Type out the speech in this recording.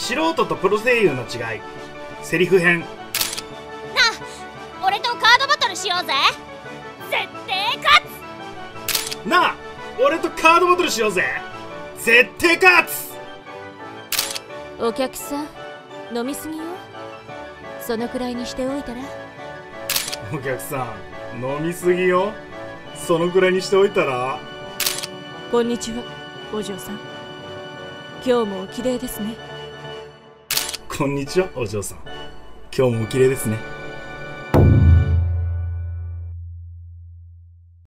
素人とプロ声優の違い、セリフ編。 なあ、俺とカードバトルしようぜ。絶対勝つ。 なあ、俺とカードバトルしようぜ。絶対勝つ。 お客さん、飲みすぎよ。そのくらいにしておいたら。 お客さん、飲みすぎよ。そのくらいにしておいたら。 こんにちは、お嬢さん。今日もお綺麗ですね。 こんにちは、お嬢さん。今日もお綺麗ですね。